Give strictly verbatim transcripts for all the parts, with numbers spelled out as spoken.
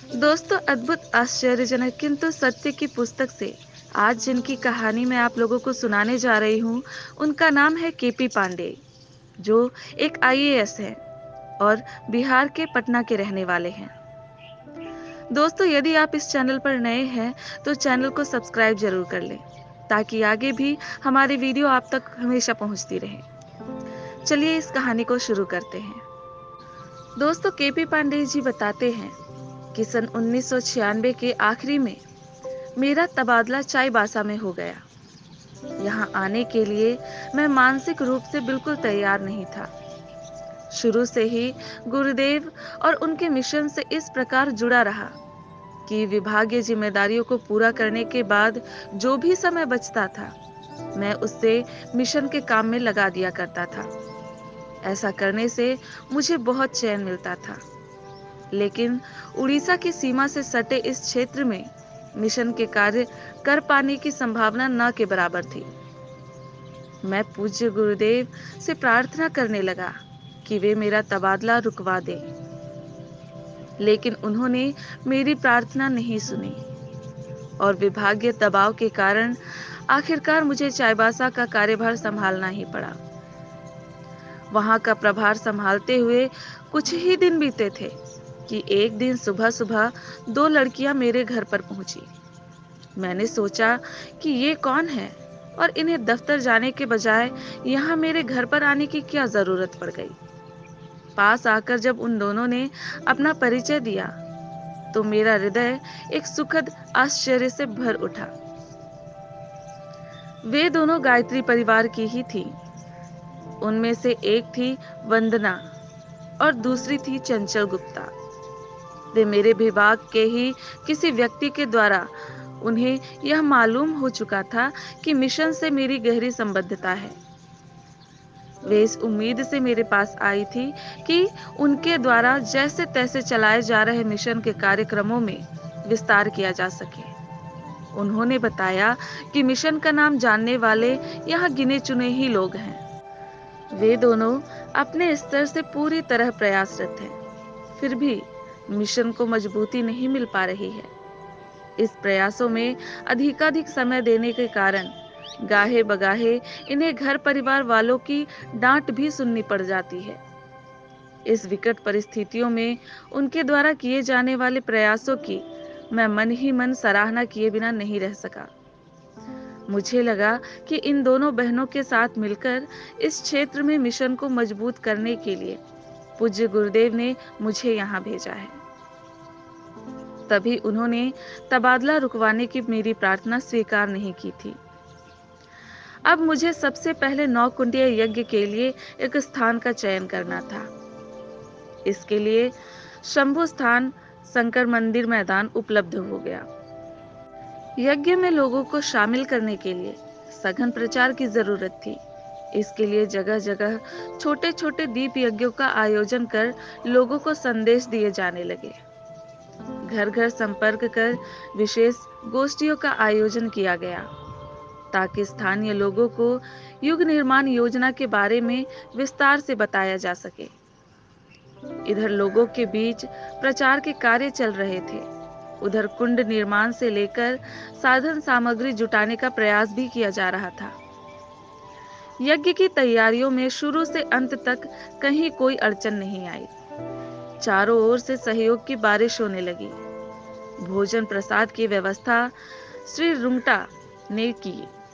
दोस्तों, अद्भुत आश्चर्यजनक किंतु सत्य की पुस्तक से आज जिनकी कहानी मैं आप लोगों को सुनाने जा रही हूँ, उनका नाम है केपी पांडे, जो एक आईएएस हैं और बिहार के पटना के रहने वाले हैं। दोस्तों, यदि आप इस चैनल पर नए हैं, तो चैनल को सब्सक्राइब जरूर कर लें, ताकि आगे भी हमारी वीडियो आप तक हमेशा पहुंचती रहे। चलिए इस कहानी को शुरू करते हैं। दोस्तों, केपी पांडे जी बताते हैं कि सन उन्नीस सौ छियानवे के आखिरी में मेरा तबादला चाईबासा में हो गया। यहाँ आने के लिए मैं मानसिक रूप से बिल्कुल तैयार नहीं था। शुरू से ही गुरुदेव और उनके मिशन से इस प्रकार जुड़ा रहा कि विभागीय जिम्मेदारियों को पूरा करने के बाद जो भी समय बचता था, मैं उससे मिशन के काम में लगा दिया करता था। ऐसा करने से मुझे बहुत चैन मिलता था। लेकिन उड़ीसा की सीमा से सटे इस क्षेत्र में मिशन के कार्य कर पाने की संभावना न के बराबर थी। मैं पूज्य गुरुदेव से प्रार्थना करने लगा कि वे मेरा तबादला रुकवा दें, लेकिन उन्होंने मेरी प्रार्थना नहीं सुनी और विभागीय दबाव के कारण आखिरकार मुझे चाईबासा का कार्यभार संभालना ही पड़ा। वहां का प्रभार संभालते हुए कुछ ही दिन बीते थे कि एक दिन सुबह सुबह दो लड़कियां मेरे घर पर पहुंची। मैंने सोचा कि ये कौन है और इन्हें दफ्तर जाने के बजाय यहाँ मेरे घर पर आने की क्या जरूरत पड़ गई। पास आकर जब उन दोनों ने अपना परिचय दिया, तो मेरा हृदय एक सुखद आश्चर्य से भर उठा। वे दोनों गायत्री परिवार की ही थी। उनमें से एक थी वंदना और दूसरी थी चंचल गुप्ता। वे मेरे विभाग के ही किसी व्यक्ति के द्वारा उन्हें यह मालूम हो चुका था कि मिशन से मेरी गहरी संबद्धता है। वे इस उम्मीद से मेरे पास आई थी कि उनके द्वारा जैसे तैसे चलाए जा रहे मिशन के कार्यक्रमों में विस्तार किया जा सके। उन्होंने बताया कि मिशन का नाम जानने वाले यहाँ गिने चुने ही लोग हैं। वे दोनों अपने स्तर से पूरी तरह प्रयासरत हैं, फिर भी मिशन को मजबूती नहीं मिल पा रही है। इस प्रयासों में अधिकाधिक समय देने के कारण गाहे बगाहे इन्हें घर परिवार वालों की डांट भी सुननी पड़ जाती है। इस विकट परिस्थितियों में उनके द्वारा किए जाने वाले प्रयासों की मैं मन ही मन सराहना किए बिना नहीं रह सका। मुझे लगा कि इन दोनों बहनों के साथ मिलकर इस क्षेत्र में मिशन को मजबूत करने के लिए पूज्य गुरुदेव ने मुझे यहाँ भेजा है। तभी उन्होंने तबादला रुकवाने की मेरी प्रार्थना स्वीकार नहीं की थी। अब मुझे सबसे पहले नौ कुंडीय यज्ञ के लिए एक स्थान का चयन करना था। इसके लिए शंभु स्थान शंकर मंदिर मैदान उपलब्ध हो गया। यज्ञ में लोगों को शामिल करने के लिए सघन प्रचार की जरूरत थी। इसके लिए जगह जगह छोटे छोटे दीप यज्ञों का आयोजन कर लोगों को संदेश दिए जाने लगे। घर घर संपर्क कर विशेष गोष्ठियों का आयोजन किया गया, ताकि स्थानीय लोगों को युग निर्माण योजना के बारे में विस्तार से बताया जा सके। इधर लोगों के बीच प्रचार के कार्य चल रहे थे, उधर कुंड निर्माण से लेकर साधन सामग्री जुटाने का प्रयास भी किया जा रहा था। यज्ञ की तैयारियों में शुरू से अंत तक कहीं कोई अड़चन नहीं आई। चारों ओर से सहयोग की बारिश होने लगी। भोजन प्रसाद की व्यवस्था श्री रुंगटा ने की।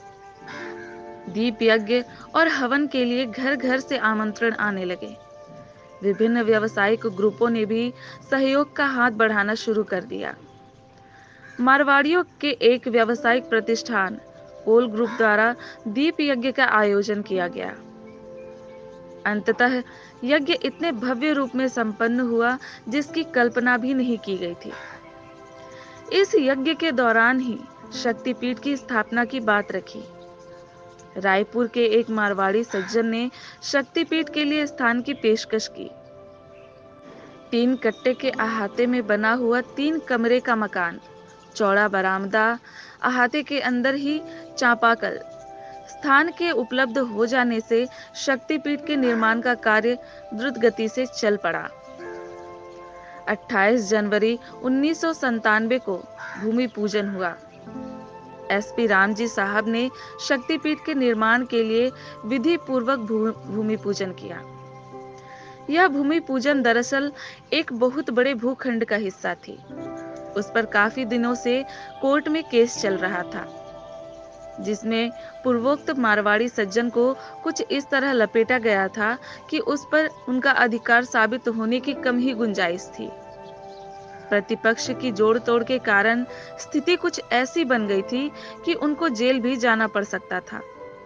दीप यज्ञ और हवन के लिए घर घर से आमंत्रण आने लगे। विभिन्न व्यावसायिक ग्रुपों ने भी सहयोग का हाथ बढ़ाना शुरू कर दिया। मारवाड़ियों के एक व्यावसायिक प्रतिष्ठान पोल ग्रुप द्वारा दीप यज्ञ का आयोजन किया गया। अंततः यज्ञ इतने भव्य रूप में संपन्न हुआ जिसकी कल्पना भी नहीं की गई थी। इस यज्ञ के दौरान ही शक्तिपीठ की स्थापना की बात रखी। रायपुर के एक मारवाड़ी सज्जन ने शक्तिपीठ के लिए स्थान की पेशकश की। तीन कट्टे के अहाते में बना हुआ तीन कमरे का मकान, चौड़ा बरामदा, अहाते के अंदर ही चापाकल, स्थान के उपलब्ध हो जाने से शक्तिपीठ के निर्माण का कार्य द्रुत गति से चल पड़ा। अट्ठाईस जनवरी उन्नीस सौ संतानवे को भूमि पूजन हुआ। एसपी रामजी साहब ने शक्तिपीठ के निर्माण के लिए विधि पूर्वक भूमि पूजन किया। यह भूमि पूजन दरअसल एक बहुत बड़े भूखंड का हिस्सा थी। उस पर काफी दिनों से कोर्ट में केस चल रहा था, जिसमें पूर्वोक्त मारवाड़ी सज्जन को कुछ इस तरह लपेटा गया था कि उस पर उनका अधिकार साबित होने की कम ही गुंजाइश थी। प्रतिपक्ष की जोड़ तोड़ के कारण स्थिति कुछ ऐसी बन गई थी कि उनको जेल भी जाना पड़ सकता था।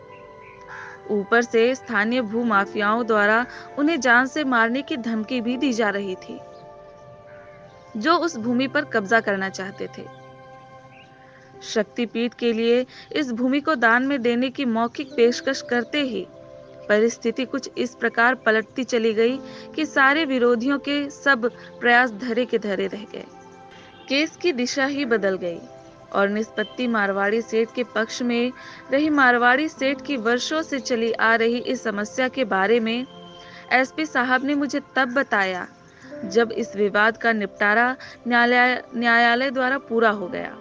ऊपर से स्थानीय भूमाफियाओं द्वारा उन्हें जान से मारने की धमकी भी दी जा रही थी, जो उस भूमि पर कब्जा करना चाहते थे। शक्तिपीठ के लिए इस भूमि को दान में देने की मौखिक पेशकश करते ही परिस्थिति कुछ इस प्रकार पलटती चली गई कि सारे विरोधियों के सब प्रयास धरे के धरे रह गए। केस की दिशा ही बदल गई और निष्पत्ति मारवाड़ी सेठ के पक्ष में रही। मारवाड़ी सेठ की वर्षों से चली आ रही इस समस्या के बारे में एसपी साहब ने मुझे तब बताया जब इस विवाद का निपटारा न्यायालय न्यायालय द्वारा पूरा हो गया।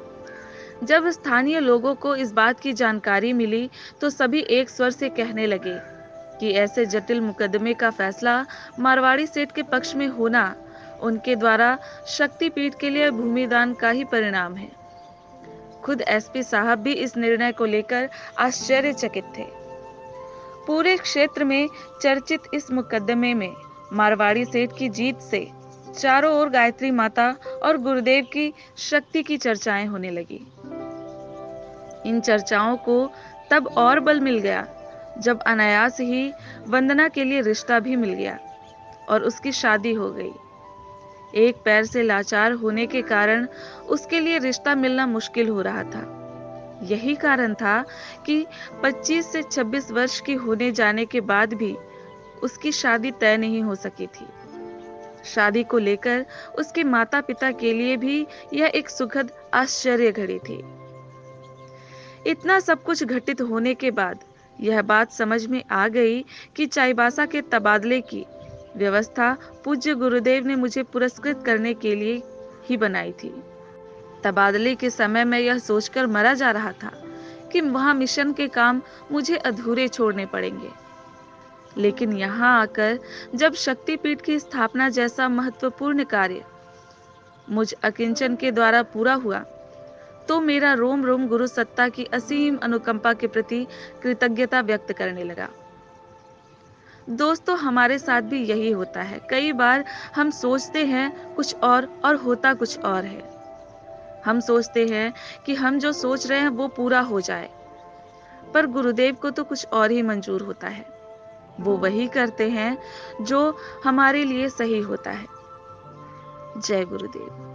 जब स्थानीय लोगों को इस बात की जानकारी मिली तो सभी एक स्वर से कहने लगे कि ऐसे जटिल मुकदमे का फैसला मारवाड़ी सेठ के पक्ष में होना उनके द्वारा शक्तिपीठ के लिए भूमिदान का ही परिणाम है। खुद एसपी साहब भी इस निर्णय को लेकर आश्चर्यचकित थे। पूरे क्षेत्र में चर्चित इस मुकदमे में मारवाड़ी सेठ की जीत से चारों ओर गायत्री माता और गुरुदेव की शक्ति की चर्चाएं होने लगी। इन चर्चाओं को तब और बल मिल गया जब अनायास ही वंदना के लिए रिश्ता भी मिल गया और उसकी शादी हो गई। एक पैर से लाचार होने के कारण उसके लिए रिश्ता मिलना मुश्किल हो रहा था। यही कारण था कि पच्चीस से छब्बीस वर्ष की होने जाने के बाद भी उसकी शादी तय नहीं हो सकी थी। शादी को लेकर उसके माता पिता के लिए भी यह एक सुखद आश्चर्य घड़ी थी। इतना सब कुछ घटित होने के बाद यह बात समझ में आ गई कि चाईबासा के तबादले की व्यवस्था पूज्य गुरुदेव ने मुझे पुरस्कृत करने के लिए ही बनाई थी। तबादले के समय मैं यह सोचकर मरा जा रहा था कि वहां मिशन के काम मुझे अधूरे छोड़ने पड़ेंगे, लेकिन यहाँ आकर जब शक्तिपीठ की स्थापना जैसा महत्वपूर्ण कार्य मुझ अकिंचन के द्वारा पूरा हुआ तो मेरा रोम रोम गुरु सत्ता की असीम अनुकंपा के प्रति कृतज्ञता व्यक्त करने लगा। दोस्तों, हमारे साथ भी यही होता है। कई बार हम सोचते हैं कुछ और और होता कुछ और है। हम सोचते हैं कि हम जो सोच रहे हैं वो पूरा हो जाए, पर गुरुदेव को तो कुछ और ही मंजूर होता है। वो वही करते हैं जो हमारे लिए सही होता है। जय गुरुदेव।